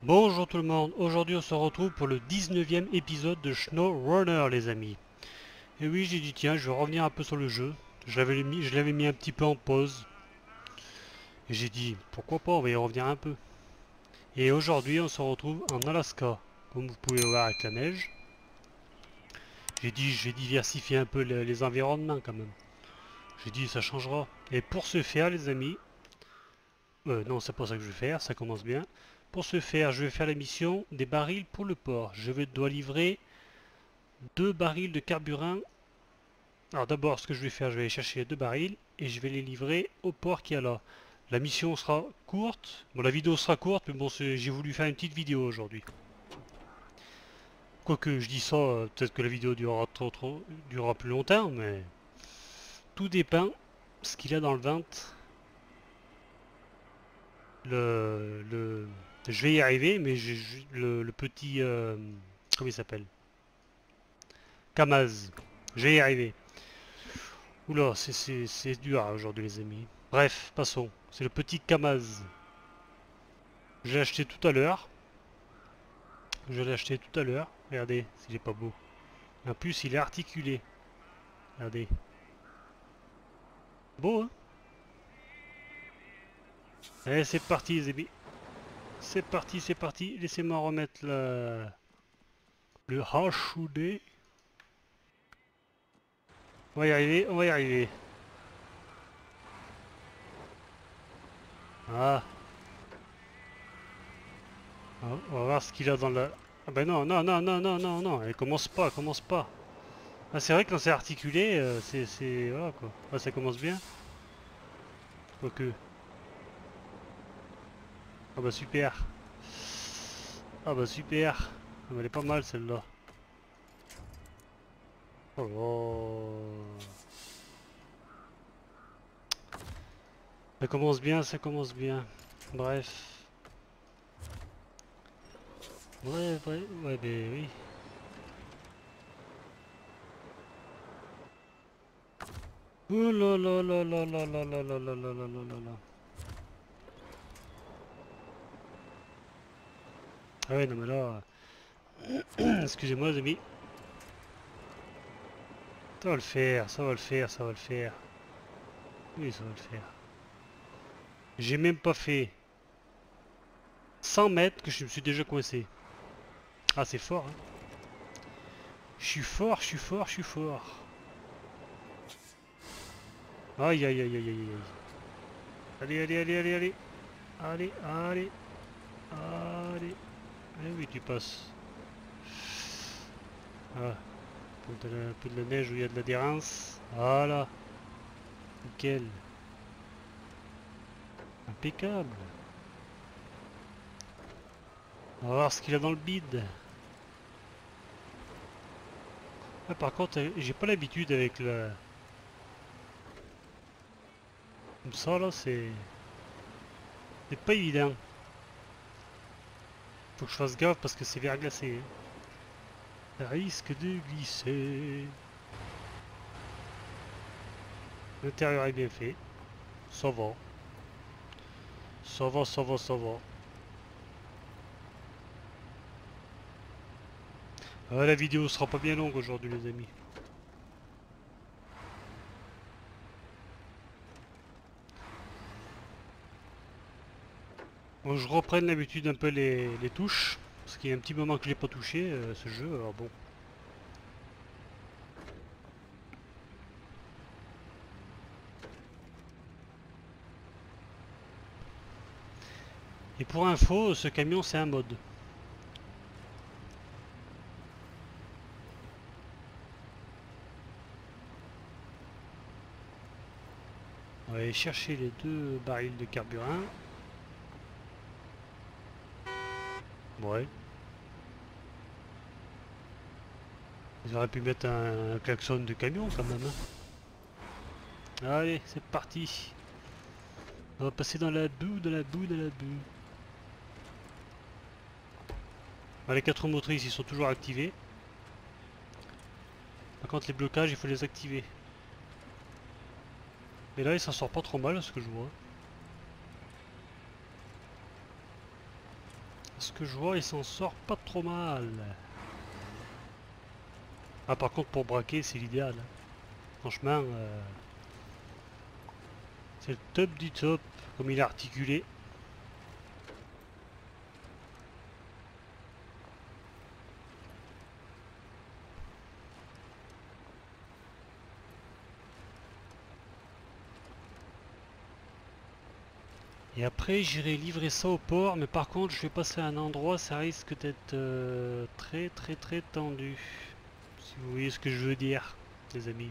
Bonjour tout le monde, aujourd'hui on se retrouve pour le 19e épisode de SnowRunner les amis. Et oui, j'ai dit tiens, je vais revenir un peu sur le jeu. Je l'avais mis un petit peu en pause. Et j'ai dit pourquoi pas, on va y revenir un peu. Et aujourd'hui on se retrouve en Alaska, comme vous pouvez voir avec la neige. J'ai dit je vais diversifier un peu les environnements quand même. J'ai dit ça changera. Et pour ce faire les amis, non c'est pas ça que je vais faire, ça commence bien. Pour ce faire, je vais faire la mission des barils pour le port. Dois livrer 2 barils de carburant. Alors d'abord, ce que je vais faire, je vais aller chercher les 2 barils et je vais les livrer au port qui est là. La mission sera courte. Bon, la vidéo sera courte, mais bon, j'ai voulu faire une petite vidéo aujourd'hui. Quoique je dis ça, peut-être que la vidéo durera plus longtemps, mais tout dépend ce qu'il y a dans le ventre. Le, je vais y arriver, mais le petit, comment il s'appelle? Kamaz. Je vais y arriver. Oula, c'est dur aujourd'hui les amis. Bref, passons. C'est le petit Kamaz. Je l'ai acheté tout à l'heure. Je l'ai acheté tout à l'heure. Regardez, s'il est pas beau. En plus, il est articulé. Regardez. Beau, hein? Allez, c'est parti les amis. C'est parti, c'est parti. Laissez-moi remettre le HUD. On va y arriver, on va y arriver. Ah, on va voir ce qu'il a dans la... Ah ben non, non, non, non, non, non, non. Elle commence pas, elle commence pas. Ah, c'est vrai que quand c'est articulé, c'est... Voilà quoi. Ah, ça commence bien. Quoique. Ah bah super. Ah bah super. Ah, bah, elle est pas mal celle-là. Oh. Ça commence bien, ça commence bien. Bref. Ouais, ouais, ouais, ben oui. Oh là là là là là là là là là là là là là là. Ah ouais, non mais là... Excusez-moi les amis. Ça va le faire, ça va le faire, ça va le faire. Oui, ça va le faire. J'ai même pas fait 100 mètres que je me suis déjà coincé. Ah, c'est fort, hein. Je suis fort, je suis fort, je suis fort. Aïe, aïe, aïe, aïe, aïe, aïe. Allez, allez, allez, allez, allez. Allez, allez, allez. Eh oui, tu passes. Ah, un peu de la neige où il y a de l'adhérence. Voilà, nickel. Impeccable. On va voir ce qu'il a dans le bide. Ah, par contre, j'ai pas l'habitude avec le... Comme ça, là, c'est... C'est pas évident. Faut que je fasse gaffe parce que c'est verglacé, hein. Ça risque de glisser. L'intérieur est bien fait. Ça va. Ça va, ça va, ça va. La vidéo sera pas bien longue aujourd'hui, les amis. Bon, je reprenne l'habitude un peu les touches. Parce qu'il y a un petit moment que je l'ai pas touché, ce jeu. Alors bon. Et pour info, ce camion, c'est un mode. On va aller chercher les 2 barils de carburant. Ouais. Ils auraient pu mettre un klaxon de camion quand même, hein. Allez, c'est parti. On va passer dans la boue, dans la boue, dans la boue. Les 4 motrices, ils sont toujours activés. Par contre, les blocages, il faut les activer. Et là, il s'en sort pas trop mal, ce que je vois. Ce que je vois, il s'en sort pas trop mal. Ah, par contre, pour braquer, c'est l'idéal. Franchement, c'est le top du top, comme il est articulé. Et après, j'irai livrer ça au port, mais par contre, je vais passer à un endroit, ça risque d'être très très très tendu. Si vous voyez ce que je veux dire, les amis.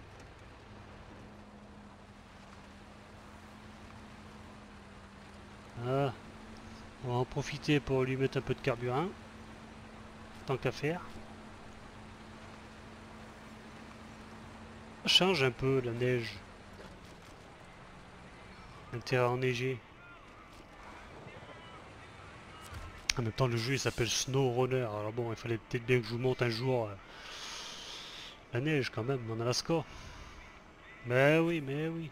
Ah, on va en profiter pour lui mettre un peu de carburant, tant qu'à faire. Ça change un peu la neige. Intérêt à enneiger. En même temps, le jeu il s'appelle Snow Runner. Alors bon, il fallait peut-être bien que je vous monte un jour la neige quand même en Alaska. Mais oui, mais oui.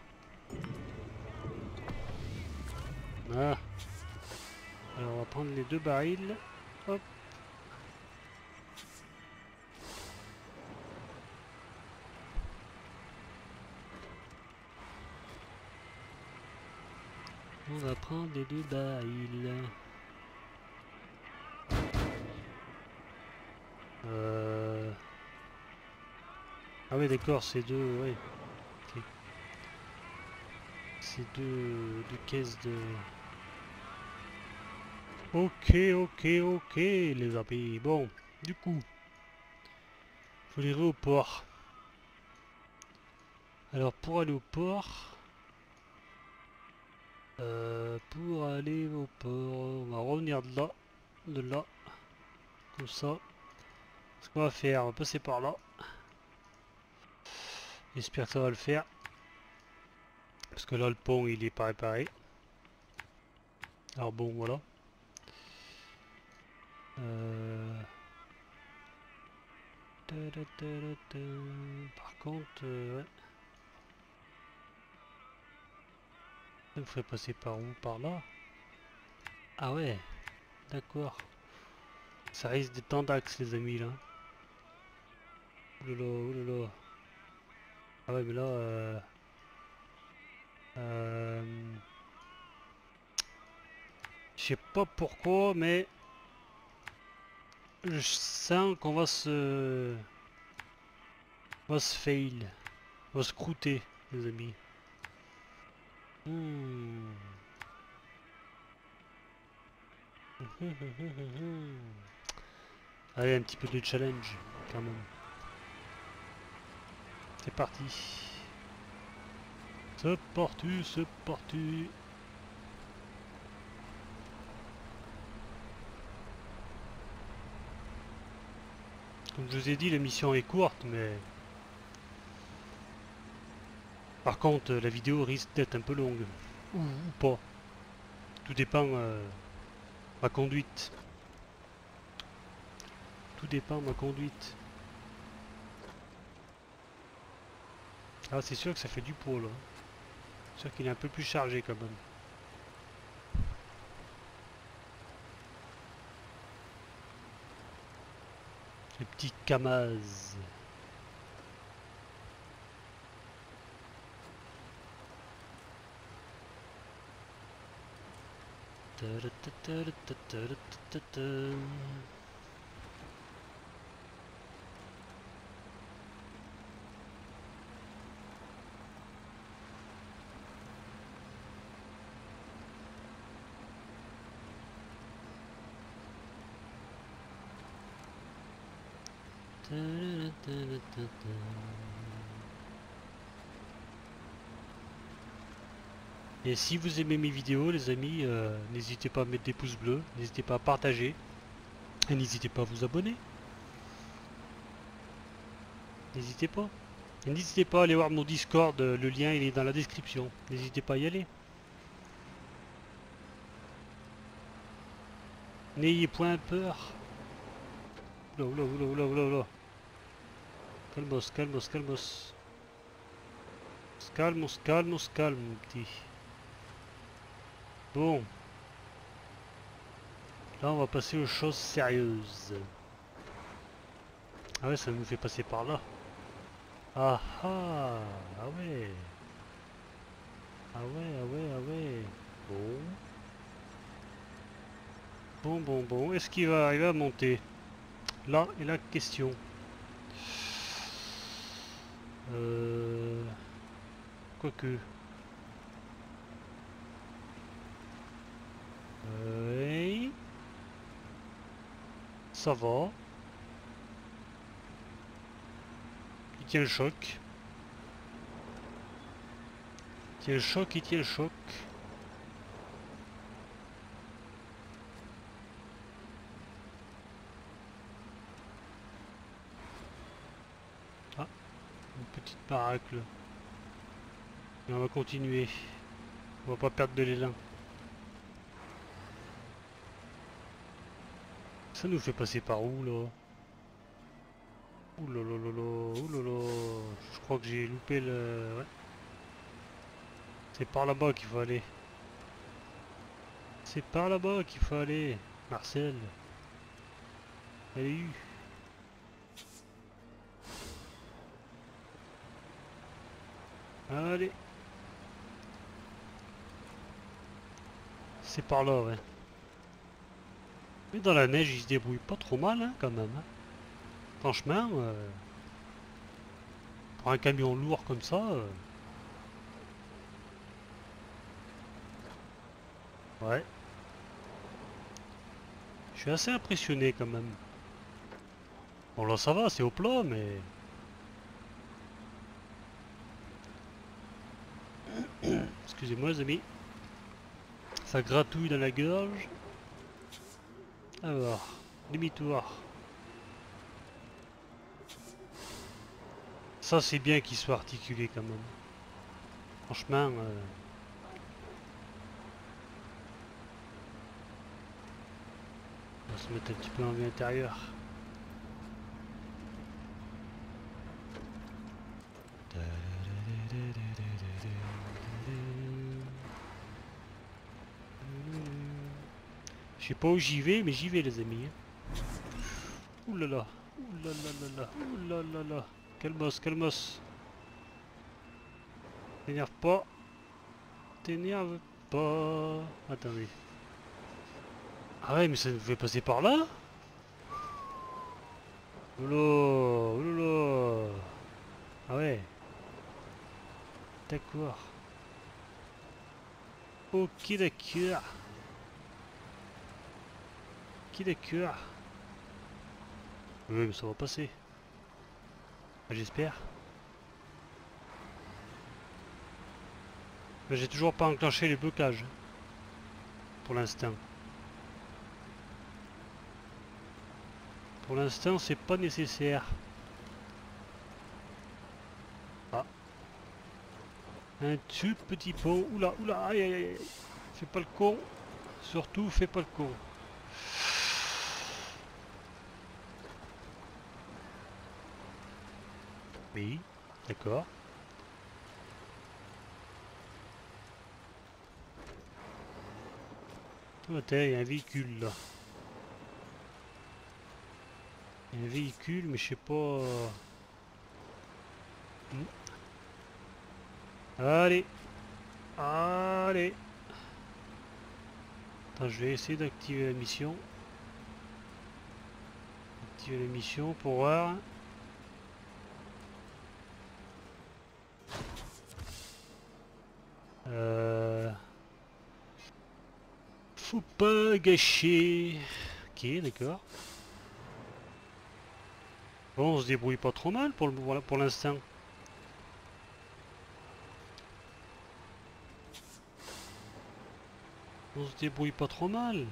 Ah. Alors on va prendre les 2 barils. Hop. On va prendre les 2 barils. Ah oui d'accord, c'est deux. Ouais. Ok. C'est deux caisses de. Ok, ok, ok, les amis. Bon, du coup, faut aller au port. Alors pour aller au port, on va revenir de là, comme ça. Ce qu'on va faire, on va passer par là. J'espère que ça va le faire. Parce que là, le pont, il est pas réparé. Alors bon, voilà. Par contre, ouais. Ça me ferait passer par où? Par là? Ah ouais, d'accord. Ça risque d'être en d'axe, les amis, là. Oulala, oulala. Ah ouais, mais là, euh, je sais pas pourquoi, mais je sens qu'on va se fail. On va se croûter, les amis. Hmm. Allez, un petit peu de challenge, quand même. C'est parti. C'est parti, c'est parti. Comme je vous ai dit, la mission est courte, mais... Par contre, la vidéo risque d'être un peu longue. Ou pas. Tout dépend ma conduite. Tout dépend de ma conduite. Ah, c'est sûr que ça fait du poids, là. C'est sûr qu'il est un peu plus chargé, quand même. Les petits Kamaz. Et si vous aimez mes vidéos, les amis, n'hésitez pas à mettre des pouces bleus, n'hésitez pas à partager, et n'hésitez pas à vous abonner. N'hésitez pas. Et n'hésitez pas à aller voir mon Discord, le lien il est dans la description. N'hésitez pas à y aller. N'ayez point peur. Oula, oula, oula, oula, oula, oula. Calmos, calmos, calmos. Calmos, calmos, calme, petit. Bon. Là on va passer aux choses sérieuses. Ah ouais, ça nous fait passer par là. Ah ah. Ah ouais. Ah ouais, ah ouais, ah ouais. Bon. Bon. Est-ce qu'il va arriver à monter? Là est la question. Quoique. Oui. Ça va. Il tient le choc. Il tient le choc, il tient le choc. Ah, une petite baraque là. Et on va continuer. On va pas perdre de l'élan. Ça nous fait passer par où là? Ouh là là là là, ouh là là. Je crois que j'ai loupé le... Ouais. C'est par là-bas qu'il faut aller. C'est par là-bas qu'il faut aller. Marcel. Salut. Allez. C'est par là, ouais. Mais dans la neige, il se débrouille pas trop mal, hein, quand même. Hein. Franchement, pour un camion lourd comme ça... Ouais. Je suis assez impressionné quand même. Bon là ça va, c'est au plat, mais... Excusez-moi les amis. Ça gratouille dans la gorge. Alors, demi-tour. Ça c'est bien qu'il soit articulé quand même. Franchement... on va se mettre un petit peu en vue intérieure. Je sais pas où j'y vais, mais j'y vais les amis. Ouh là là, ouh là là là là, ouh là là là. Calmos, calmos. T'énerve pas. T'énerve pas. Attendez. Ah ouais, mais ça nous fait passer par là? Oula, oula. Ah ouais. D'accord. Ok, d'accord. Ok, d'accord. Oui, mais ça va passer. J'espère. J'ai toujours pas enclenché les blocages. Pour l'instant. Pour l'instant, c'est pas nécessaire. Ah. Un tout petit pont. Oula, oula, aïe, aïe, aïe. Fais pas le con. Surtout, fais pas le con. Oui, d'accord. Oh, attends, il y a un véhicule là. Il y a un véhicule, mais je sais pas... Allez. Allez. Attends, je vais essayer d'activer la mission. Activer la mission pour voir. Faut pas gâcher. Ok, d'accord. Bon, on se débrouille pas trop mal pour l'instant. On se débrouille pas trop mal.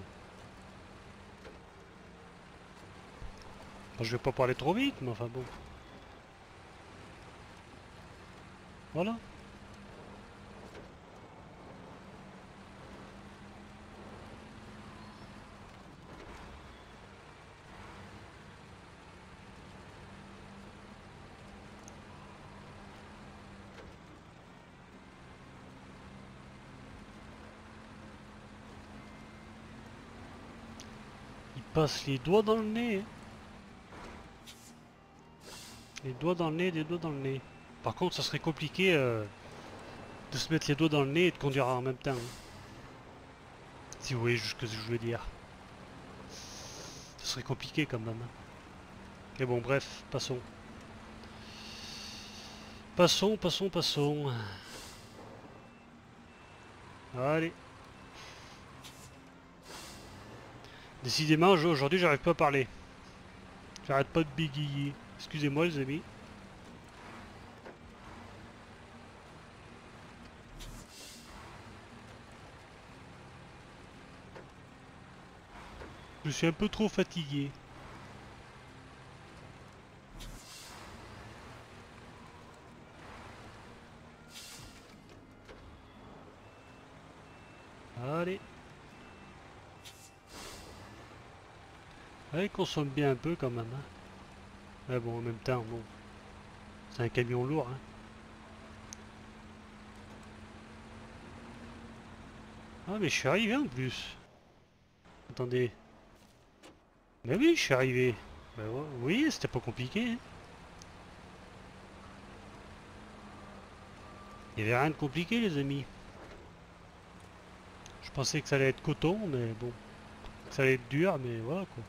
Bon, je vais pas parler trop vite, mais enfin bon. Voilà. passe les doigts dans le nez. Hein. Les doigts dans le nez, des doigts dans le nez. Par contre, ça serait compliqué de se mettre les doigts dans le nez et de conduire en même temps. Hein. Si vous voyez ce que je veux dire. Ce serait compliqué quand même. Hein. Mais bon, bref, passons. Passons. Allez. Décidément, aujourd'hui, j'arrive pas à parler. J'arrête pas de bégayer. Excusez-moi, les amis. Je suis un peu trop fatigué. Allez. Allez, consomme bien un peu quand même. Hein. Mais bon, en même temps, bon. C'est un camion lourd. Hein. Ah, mais je suis arrivé en plus. Attendez. Mais oui, je suis arrivé. Bah, ouais, oui, c'était pas compliqué. Hein. Il n'y avait rien de compliqué, les amis. Je pensais que ça allait être coton, mais bon. Que ça allait être dur, mais voilà quoi.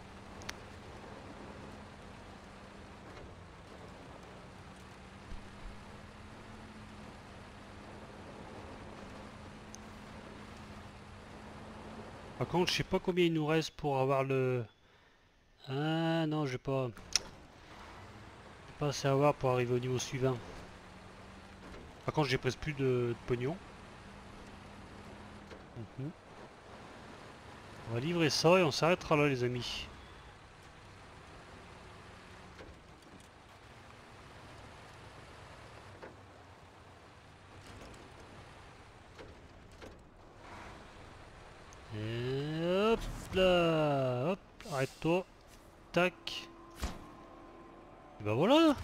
Par contre, je sais pas combien il nous reste pour avoir le... Ah non, je vais pas assez avoir pour arriver au niveau suivant. Par contre, j'ai presque plus de pognon. Mhm. On va livrer ça et on s'arrêtera là, les amis. Et hop là, hop, arrête-toi, tac. Et ben voilà,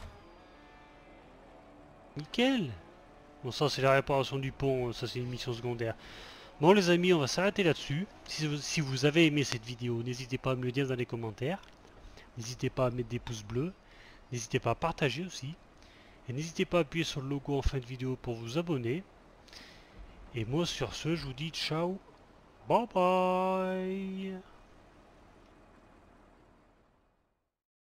nickel. Bon, ça c'est la réparation du pont, ça c'est une mission secondaire. Bon les amis, on va s'arrêter là-dessus. Si vous avez aimé cette vidéo, n'hésitez pas à me le dire dans les commentaires. N'hésitez pas à mettre des pouces bleus. N'hésitez pas à partager aussi. Et n'hésitez pas à appuyer sur le logo en fin de vidéo pour vous abonner. Et moi sur ce, je vous dis ciao, bye bye.